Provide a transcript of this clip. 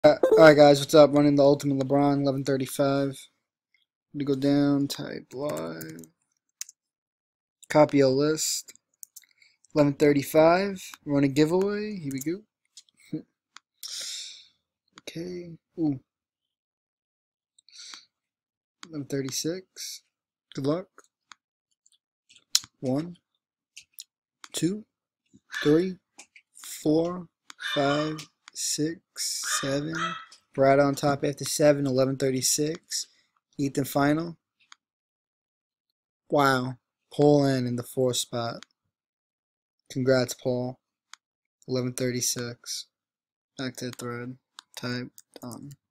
Alright guys, what's up? Running the Ultimate LeBron, 1135. To go down, type live. Copy a list. 1135. Run a giveaway. Here we go. Okay. Ooh. 1136. Good luck. 1, 2, 3, 4, 5, 6, 7. Right on top after 7, 1136. Ethan final. Wow. Paul in the 4th spot. Congrats, Paul. 1136. Back to the thread. Type done.